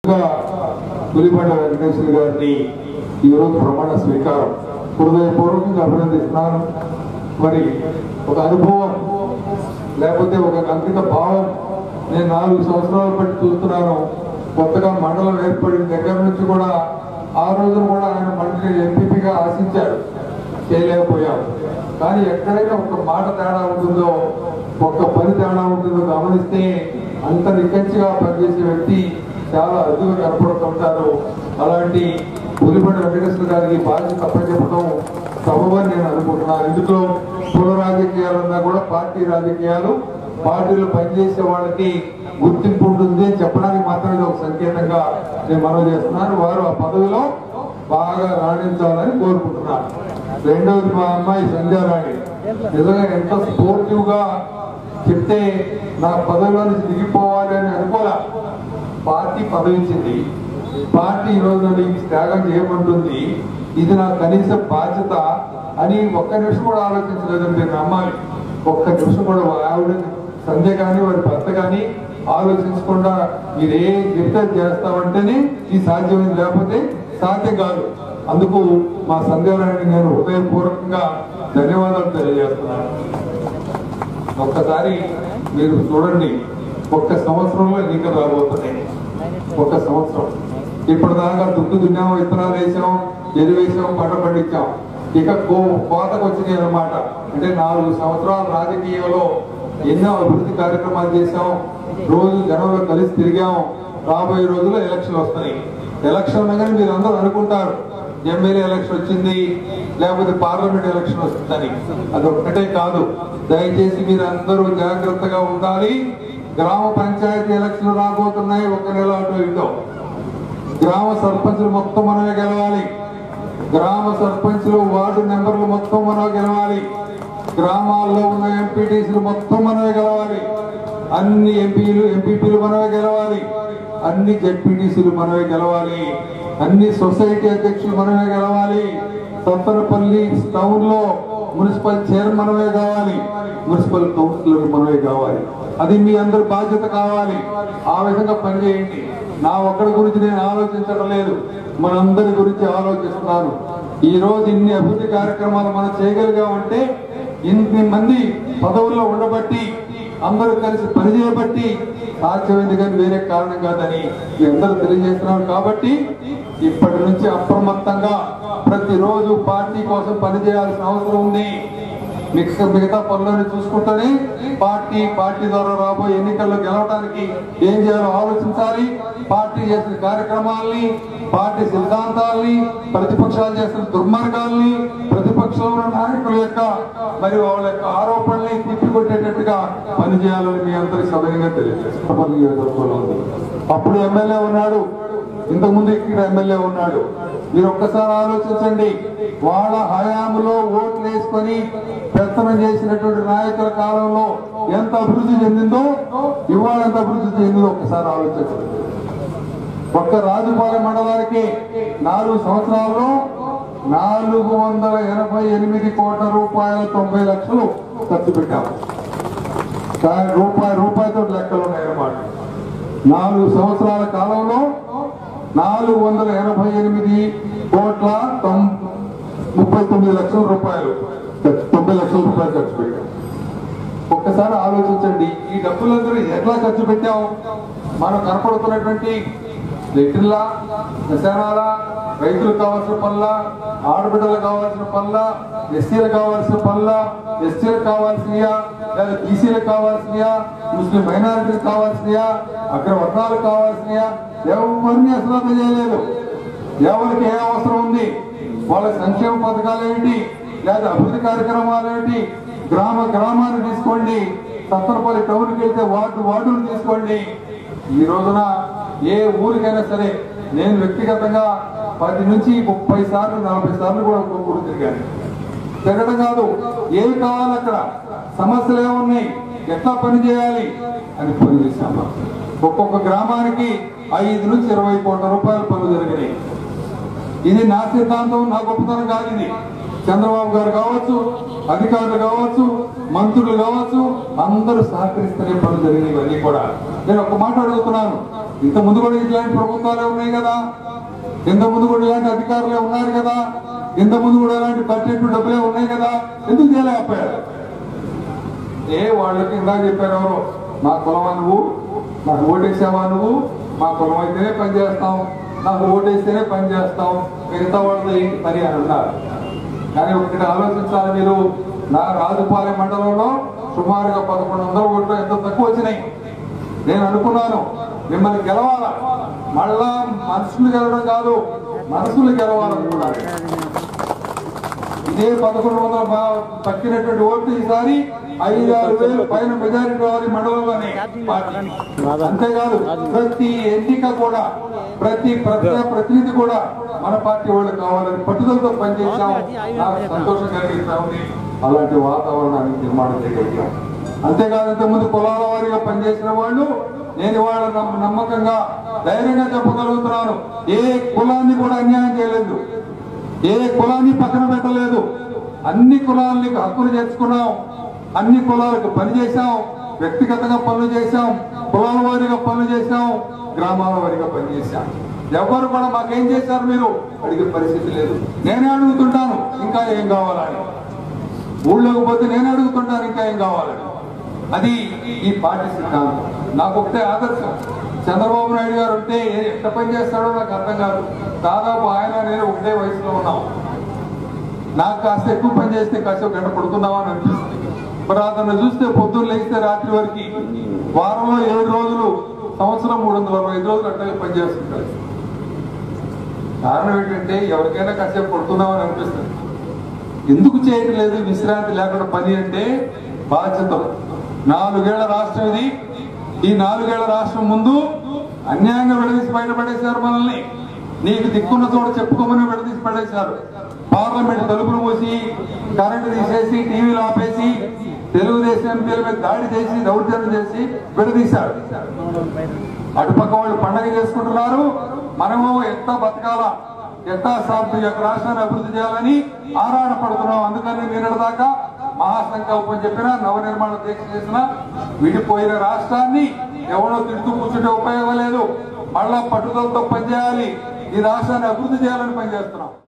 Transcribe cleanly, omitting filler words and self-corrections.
పులిబండ వెంకటేశ్వర గారిని ఈరోజు ప్రమాణ స్వీకారం హృదయపూర్వకంగా అభినందిస్తున్నాను. మరి ఒక అనుభవం లేకపోతే ఒక అంకిత భావం నేను 4 సంవత్సరాలు బట్టి చూస్తున్నాను. కొత్తగా మండలం ఏర్పడిన దగ్గర నుంచి కూడా ఆ రోజున కూడా ఆయన మండలి ఎంపీపీగా ఆశించాడు, చేయలేకపోయాం. కానీ ఎక్కడైనా ఒక మాట తేడా ఉంటుందో, ఒక్క పని తేడా ఉంటుందో గమనిస్తే అంత నిక్కచ్చిగా పనిచేసే వ్యక్తి చాలా అరుదుగా కనపడుతుంటారు. అలాంటి పులిబండ వెంకటేశ్వర గారికి బాధ్యత అప్పచెప్పడం సబబని నేను అనుకుంటున్నాను. ఇందులో కుల రాజకీయాలన్నా కూడా పార్టీ రాజకీయాలు, పార్టీలు పనిచేసే వాళ్ళకి గుర్తింపు ఉంటుంది అని చెప్పడానికి మాత్రమే ఒక సంకేతంగా నేను మనవి చేస్తున్నాను. వారు ఆ పదవిలో బాగా రాణించాలని కోరుకుంటున్నాను. రెండవది మా అమ్మాయి సంధ్యారాణి నిజంగా ఎంత స్పోర్టివ్ గా చెప్తే నా పదవిలో నుంచి దిగిపోవాలి అని అనుకోలే. పార్టీ పదవి ఇచ్చింది, పార్టీ ఈరోజు నన్ను త్యాగం చేయమంటుంది, ఇది నా కనీస బాధ్యత అని ఒక్క నిమిషం కూడా ఆలోచించలేదని మీరు నమ్మాలి. ఒక్క నిమిషం కూడా ఆవిడ సంధ్య కానీ వారి భర్త కానీ ఆలోచించకుండా మీరేం చెప్తే చేస్తామంటేనే ఈ సాధ్యమైంది, లేకపోతే సాధ్యం కాదు. అందుకు మా సంధ్యారాణి నేను హృదయపూర్వకంగా ధన్యవాదాలు తెలియజేస్తున్నాను. ఒక్కసారి మీరు చూడండి, ఒక్క సంవత్సరంలో ఎన్నికలు రాబోతున్నాయి. ఒక్క సంవత్సరం ఇప్పటిదాకా దుక్కు దున్నాం, విత్తనాలు వేసాం, ఎరువేసాం, పంట పండించాం. ఇక కోతకు వచ్చినాయి అన్నమాట. అంటే 4 సంవత్సరాల రాజకీయంలో ఎన్నో అభివృద్ధి కార్యక్రమాలు చేశాం, రోజు జనంలో కలిసి తిరిగాం. రాబోయే రోజుల్లో ఎలక్షన్లు వస్తాయి. ఎలక్షన్ అనగానే మీరు అందరూ అనుకుంటారు ఎమ్మెల్యే ఎలక్షన్ వచ్చింది, లేకపోతే పార్లమెంట్ ఎలక్షన్ వస్తుందని. అది ఒక్కటే కాదు. దయచేసి మీరు అందరూ జాగ్రత్తగా ఉండాలి. గ్రామ పంచాయతీ ఎలక్షన్లు రాబోతున్నాయి. 1 నెల అటు ఇటో. గ్రామ సర్పంచులు మొత్తం మనమే గెలవాలి. గ్రామ సర్పంచులు, వార్డు మెంబర్లు మొత్తం మనమే గెలవాలి. గ్రామాల్లో ఉన్న ఎంపీటీసీలు మొత్తం మనమే గెలవాలి. అన్ని ఎంపీపీలు మనమే గెలవాలి. అన్ని జెడ్పీటీసీలు మనమే గెలవాలి. అన్ని సొసైటీ అధ్యక్షులు మనమే గెలవాలి. సత్తనపల్లి టౌన్ లో మున్సిపల్ చైర్మన్ మనమే కావాలి. మున్సిపల్ కౌన్సిలర్ మనమే కావాలి. అది మీ అందరి బాధ్యత కావాలి. ఆ విధంగా పనిచేయండి. నా ఒక్కడి గురించి నేను ఆలోచించడం లేదు, మనందరి గురించి ఆలోచిస్తున్నాను. ఈ రోజు ఇన్ని అభివృద్ధి కార్యక్రమాలు మనం చేయగలిగామంటే ఇన్ని మంది పదవుల్లో ఉండబట్టి, అందరూ కలిసి పనిచేయబట్టి సాధ్యమైంది, కానీ వేరే కారణం కాదని మీ అందరూ తెలియజేస్తున్నారు. కాబట్టి ఇప్పటి నుంచి అప్రమత్తంగా ప్రతిరోజు పార్టీ కోసం పనిచేయాల్సిన అవసరం ఉంది. మిగతా పనులను చూసుకుంటూనే పార్టీ ద్వారా రాబోయే ఎన్నికల్లో గెలవడానికి ఏం చేయాలో ఆలోచించాలి. పార్టీ చేసిన కార్యక్రమాల్ని, పార్టీ సిద్ధాంతాల్ని, ప్రతిపక్షాలు చేసిన దుర్మార్గాల్ని, ప్రతిపక్షంలో నాయకుల యొక్క మరియు వాళ్ళ యొక్క ఆరోపణల్ని తిప్పికొట్టేటట్టుగా పనిచేయాలని మీ అందరికి సభ్యంగా తెలియజేస్తారు. అప్పుడు ఎమ్మెల్యే ఉన్నాడు, ఇంతకుముందు ఇక్కడ ఎమ్మెల్యే ఉన్నాడు. మీరు ఒక్కసారి ఆలోచించండి. వాళ్ళ హయాంలో ఓట్లు వేసుకొని పెత్తనం చేసినటువంటి నాయకుల కాలంలో ఎంత అభివృద్ధి చెందిందో, ఇవాళ ఎంత అభివృద్ధి చెందిందో ఒక్కసారి ఆలోచించండి. ఒక్క రాజుపాలెం మండలానికి 4 సంవత్సరాల్లో 488 కోట్ల రూపాయల 90 లక్షలు ఖర్చు పెట్టాము. కానీ రూపాయితో లెక్కలు ఉన్నాయన్నమాట. 4 సంవత్సరాల కాలంలో 488 కోట్ల 39 లక్షల రూపాయలు, 90 లక్షల రూపాయలు ఖర్చు పెట్టాం. ఒక్కసారి ఆలోచించండి, ఈ డబ్బులందరూ ఎట్లా ఖర్చు పెట్టాం? మనం కనపడుతున్నటువంటి లెట్రిన్లా, శ్మశానాల, రైతులకు కావాల్సిన పనుల, ఆడబిడ్డలకు కావాల్సిన పనుల, ఎస్సీలకు కావాల్సిన పనుల, ఎస్టీలకు కావాల్సినయా, లేదా బీసీలకు కావాల్సినయా, ముస్లిం మైనారిటీలకు కావాల్సినయా, అగ్రవర్ణాలకు కావాల్సినయా, ఎవరిని అశ్రద్ధ చేయలేదు. ఎవరికి ఏ అవసరం ఉంది, వాళ్ళ సంక్షేమ పథకాలు ఏమిటి, లేదా అభివృద్ధి కార్యక్రమాలు ఏమిటి, గ్రామాన్ని తీసుకోండి, సత్తనపల్లి టౌన్కి వెళ్తే వార్డును తీసుకోండి. ఈ రోజున ఏ ఊరికైనా సరే నేను వ్యక్తిగతంగా 10 నుంచి 30 సార్లు 40 సార్లు కూడా ఒక్కొక్క ఊరు తిరిగాను. తిరగడం కాదు, ఏమి కావాలి, అక్కడ సమస్యలు ఏమున్నాయి, ఎట్లా పని చేయాలి అని పని చేశాము. ఒక్కొక్క గ్రామానికి 5 నుంచి 20 కోట్ల రూపాయల పనులు జరిగినాయి. ఇది నా సిద్ధాంతం, నా గొప్పతనం కాదు. ఇది చంద్రబాబు గారు కావచ్చు, అధికారులు కావచ్చు, మంత్రులు కావచ్చు, అందరూ సహకరిస్తూనే పనులు జరిగినవన్నీ కూడా. నేను ఒక మాట అడుగుతున్నాను, ఇంత ముందు కూడా ఇట్లాంటి ప్రభుత్వాలే ఉన్నాయి కదా, ఇంత ముందు కూడా ఇలాంటి అధికారులే ఉన్నారు కదా, ఇంత ముందు కూడా ఇలాంటి బడ్జెట్ డబ్బులే ఉన్నాయి కదా, ఎందుకు చేయలేకపోయారు? వాళ్ళకి ఇందాక చెప్పారు ఎవరు, మా కులమా నువ్వు, నాకు ఓటేసావా నువ్వు, మా కులం అయితేనే పని చేస్తాం, నాకు ఓటేస్తేనే పని చేస్తాం, మిగతా వాళ్ళతో ఏంటి పని అని అన్నారు. కానీ ఒకటి ఆలోచించాలి మీరు, నా రాజుపాలెం మండలంలో సుమారుగా 1100 ఓట్లు ఎంత తక్కువ వచ్చినాయి. నేను అనుకున్నాను మిమ్మల్ని గెలవాలా, మళ్ళా మనుషులు గెలవడం కాదు, మనసులు గెలవాలనుకున్నాను. ఇదే 1100 తక్కినటువంటి ఓట్లు ఈసారి 5-6 పైన మెజారిటీ రావాలి మండలంలోనే. అంతేకాదు ప్రతి ఎన్నిక కూడా, ప్రతి ప్రతినిధి కూడా మన పార్టీ వాళ్ళు కావాలని పట్టుదలతో పనిచేశాం. నాకు సంతోషం కలిగిస్తా ఉంది. అలాంటి వాతావరణాన్ని నిర్మాణం చేయగలిగాం. అంతేకాదు ఇంతకుముందు కులాల వారీగా పనిచేసిన వాళ్ళు, నేను వాళ్ళ నమ్మకంగా ధైర్యంగా చెప్పగలుగుతున్నాను, ఏ కులాన్ని కూడా అన్యాయం చేయలేదు, ఏ కులాన్ని పక్కన పెట్టలేదు. అన్ని కులాలని హక్కులు చేర్చుకున్నాం, అన్ని కులాలకు పని చేశాం, వ్యక్తిగతంగా పనులు చేశాం, కులాల వారీగా పనులు చేశాం, గ్రామాల వారీగా పనిచేశాం. ఎవరు కూడా మాకేం చేశారు మీరు అడిగే పరిస్థితి లేదు. నేనే అడుగుతుంటాను ఇంకా ఏం కావాలని, ఊళ్ళోకి పోతే నేనే అడుగుతుంటాను ఇంకా ఏం కావాలని. అది ఈ పార్టీ సిద్ధాంతం. నాకు ఒకటే ఆదర్శం, చంద్రబాబు నాయుడు గారు ఉంటే ఎంత పని చేస్తాడో నాకు అర్థం కాదు. దాదాపు ఆయన నేను ఒకటే వయసులో ఉన్నాం. నాకు కాస్త ఎక్కువ పని చేస్తే కాస్త గంట పడుతున్నావా అని అనిపిస్తుంది. మరి అతను చూస్తే పొద్దున్న లేస్తే రాత్రి వరకు, వారంలో 7 రోజులు, సంవత్సరం 365 రోజులు అట్లాగే పనిచేస్తుంటారు. కారణం ఏంటంటే ఎవరికైనా కాసేపు పడుతున్నామని అనిపిస్తుంది. ఎందుకు చేయటం లేదు విశ్రాంతి లేకుండా పని అంటే బాధ్యతలు. 4 ఏళ్ల రాష్ట్రం ఇది. ఈ 4 ఏళ్ల రాష్ట్రం ముందు అన్యాయంగా విడదీసి బయటపడేశారు మనల్ని. నీకు దిక్కున్న చోట చెప్పుకోమని విడదీసి పడేశారు. పార్లమెంట్ తలుపులు మూసి, కరెంటు తీసేసి, టీవీలు ఆపేసి, తెలుగుదేశం ఎంపీల మీద దాడి చేసి, దౌర్జన్యం చేసి విడదీశారు. అటుపక్క వాళ్ళు పండగ చేసుకుంటున్నారు, మనము ఎంత బతకాలా, ఎట్టా ఈ యొక్క రాష్ట్రాన్ని అభివృద్ధి చేయాలని ఆరాటపడుతున్నాం. అందుకని నిన్నటిదాకా మహాసంకల్పం చెప్పినా, నవనిర్మాణ దీక్ష చేసినా, విడిపోయిన రాష్ట్రాన్ని ఎవరో తిడుతూ కూర్చుంటే ఉపయోగం లేదు. మళ్ళా పట్టుదలతో పనిచేయాలి, ఈ రాష్ట్రాన్ని అభివృద్ధి చేయాలని పనిచేస్తున్నాం.